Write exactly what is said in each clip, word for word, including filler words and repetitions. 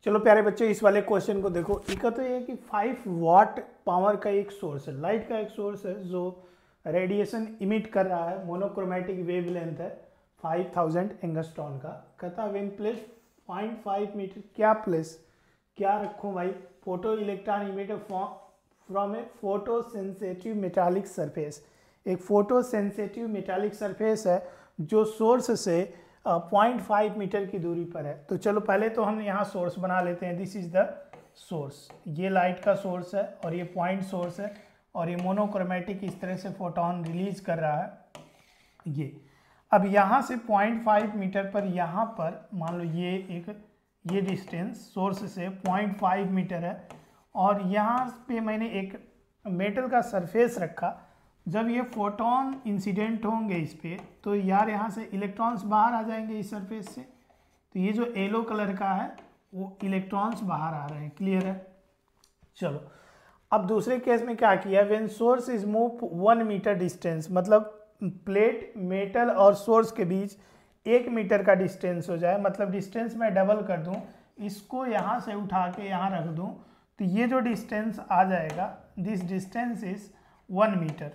चलो प्यारे बच्चे इस वाले क्वेश्चन को देखो। इसका तो ये है कि फाइव वाट पावर का एक सोर्स है, लाइट का एक सोर्स है जो रेडिएशन इमिट कर रहा है, मोनोक्रोमेटिक वेवलेंथ है फाइव थाउजेंड एंगस्ट्रॉन का। कहता when place point five metre, क्या प्लेस क्या रखूं भाई, photo electron emitter from a photo sensitive metallic surface. एक फोटो सेंसिटिव मेटालिक सरफेस है जो सोर्स से पॉइंट फाइव मीटर की दूरी पर है। तो चलो पहले तो हम यहाँ सोर्स बना लेते हैं। दिस इज द सोर्स, ये लाइट का सोर्स है और ये पॉइंट सोर्स है और ये मोनोक्रोमेटिक इस तरह से फोटोन रिलीज कर रहा है ये। अब यहाँ से पॉइंट फाइव मीटर पर यहाँ पर मान लो ये एक ये डिस्टेंस सोर्स से पॉइंट फाइव मीटर है और यहाँ पे मैंने एक मेटल का सरफेस रखा। जब ये फोटोन इंसिडेंट होंगे इस पे तो यार यहाँ से इलेक्ट्रॉन्स बाहर आ जाएंगे इस सरफेस से। तो ये जो येलो कलर का है वो इलेक्ट्रॉन्स बाहर आ रहे हैं। क्लियर है? चलो अब दूसरे केस में क्या किया, when source is move one metre distance, मतलब प्लेट मेटल और सोर्स के बीच एक मीटर का डिस्टेंस हो जाए, मतलब डिस्टेंस मैं डबल कर दूं, इसको यहाँ से उठा के यहाँ रख दूं तो ये जो डिस्टेंस आ जाएगा, this distance is one metre.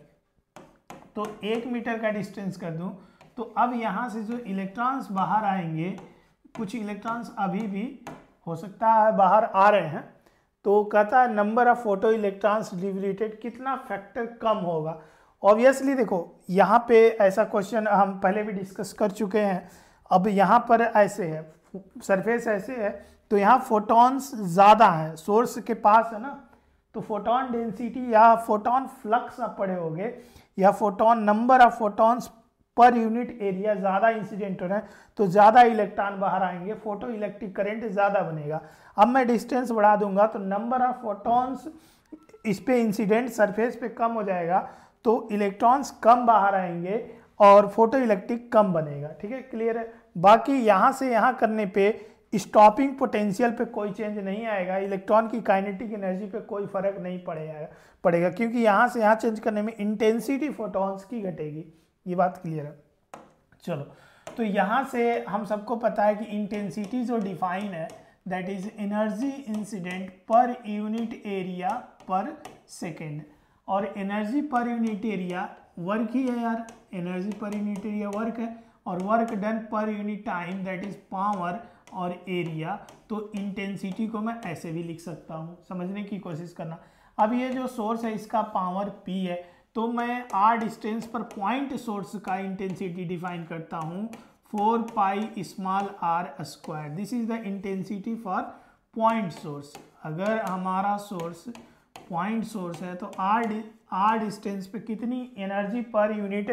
तो एक मीटर का डिस्टेंस कर दूं तो अब यहाँ से जो इलेक्ट्रॉन्स बाहर आएंगे, कुछ इलेक्ट्रॉन्स अभी भी हो सकता है बाहर आ रहे हैं, तो कहता है number of photo electrons liberated कितना फैक्टर कम होगा। ऑब्वियसली देखो यहाँ पे ऐसा क्वेश्चन हम पहले भी डिस्कस कर चुके हैं। अब यहाँ पर ऐसे है, सरफेस ऐसे है तो यहाँ फोटॉन्स ज़्यादा हैं, सोर्स के पास है ना, तो फोटोन डेंसिटी या फोटोन फ्लक्स आप पढ़े होगे, या photon number of photons per unit area ज़्यादा इंसिडेंट हो रहे हैं तो ज़्यादा इलेक्ट्रॉन बाहर आएंगे, फोटो इलेक्ट्रिक करंट ज़्यादा बनेगा। अब मैं डिस्टेंस बढ़ा दूंगा तो नंबर ऑफ फोटॉन्स इस पे इंसिडेंट सरफेस पे कम हो जाएगा तो इलेक्ट्रॉन्स कम बाहर आएंगे और फोटो इलेक्ट्रिक कम बनेगा। ठीक है, क्लियर है? बाकी यहाँ से यहाँ करने पे स्टॉपिंग पोटेंशियल पे कोई चेंज नहीं आएगा, इलेक्ट्रॉन की काइनेटिक एनर्जी पे कोई फर्क नहीं पड़ेगा पड़ेगा क्योंकि यहाँ से यहाँ चेंज करने में इंटेंसिटी फोटॉन्स की घटेगी। ये बात क्लियर है? चलो तो यहाँ से हम सबको पता है कि इंटेंसिटी जो डिफाइन है that is energy incident per unit area per second, और energy per unit area work ही है यार, energy per unit area work है और work done per unit time that is power और एरिया। तो इंटेंसिटी को मैं ऐसे भी लिख सकता हूँ, समझने की कोशिश करना। अब ये जो सोर्स है इसका पावर P है तो मैं आर डिस्टेंस पर पॉइंट सोर्स का इंटेंसिटी डिफाइन करता हूँ four pi small R square. This is the intensity for point source. अगर हमारा सोर्स पॉइंट सोर्स है तो आर आर डिस्टेंस पे कितनी energy per unit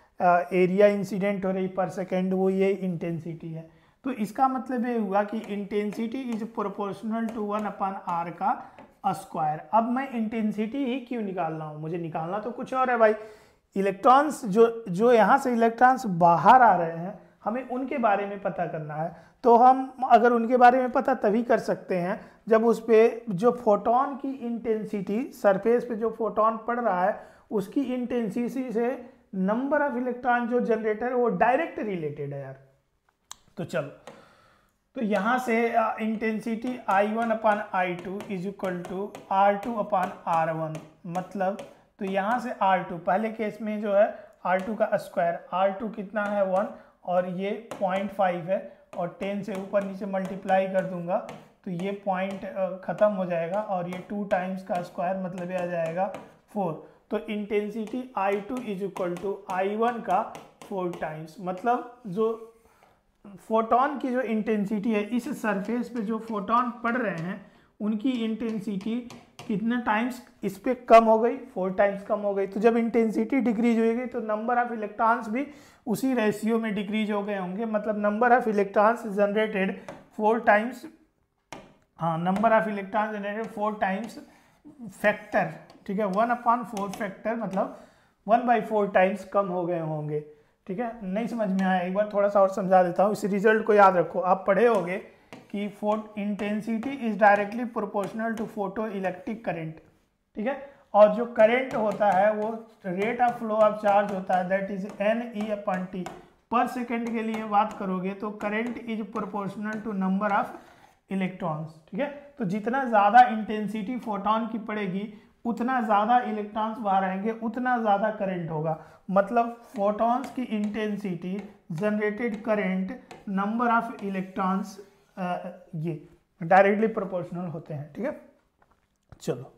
area incident हो रही पर सेकेंड, वो ये इंटेंसिटी है। तो इसका मतलब ये हुआ कि intensity is proportional to one upon R का स्क्वायर। अब मैं इंटेंसिटी ही क्यों निकाल रहा हूँ, मुझे निकालना तो कुछ और है भाई। इलेक्ट्रॉन्स जो जो यहाँ से इलेक्ट्रॉन्स बाहर आ रहे हैं हमें उनके बारे में पता करना है। तो हम अगर उनके बारे में पता तभी कर सकते हैं जब उस पर जो फोटोन की इंटेंसिटी, सरफेस पे जो फोटोन पड़ रहा है उसकी इंटेंसिटी से नंबर ऑफ इलेक्ट्रॉन जो जनरेटर है वो डायरेक्ट रिलेटेड है यार। तो चलो तो यहाँ से intensity I one upon I two is equal to R two upon R one, मतलब तो यहाँ से आर टू, पहले केस में जो है आर टू का स्क्वायर, आर टू कितना है वन और ये पॉइंट फाइव है और टेन से ऊपर नीचे मल्टीप्लाई कर दूंगा तो ये पॉइंट ख़त्म हो जाएगा और ये टू टाइम्स का स्क्वायर मतलब ये आ जाएगा फोर। तो intensity I two is equal to I one का फोर टाइम्स, मतलब जो फोटोन की जो इंटेंसिटी है इस सरफेस पे जो फोटोन पड़ रहे हैं उनकी इंटेंसिटी कितने टाइम्स इस पे कम हो गई, फोर टाइम्स कम हो गई। तो जब इंटेंसिटी डिक्रीज होगी तो नंबर ऑफ इलेक्ट्रॉन्स भी उसी रेशियो में डिक्रीज हो गए होंगे, मतलब number of electrons generated four times, हाँ number of electrons generated four times factor, ठीक है, वन अपॉन फोर फैक्टर मतलब वन बाई फोर टाइम्स कम हो गए होंगे। ठीक है, नहीं समझ में आया एक बार थोड़ा सा और समझा देता हूँ। इस रिजल्ट को याद रखो, आप पढ़े होंगे कि photo intensity is directly proportional to photo electric current. ठीक है, और जो करंट होता है वो rate of flow of charge होता है that is N E upon T. पर सेकेंड के लिए बात करोगे तो current is proportional to number of electrons, ठीक है। तो जितना ज़्यादा इंटेंसिटी फोटोन की पड़ेगी उतना ज़्यादा इलेक्ट्रॉन्स बाहर आएंगे, उतना ज़्यादा करंट होगा। मतलब फोटॉन्स की intensity generated current number of electrons ये डायरेक्टली प्रोपोर्शनल होते हैं, ठीक है। चलो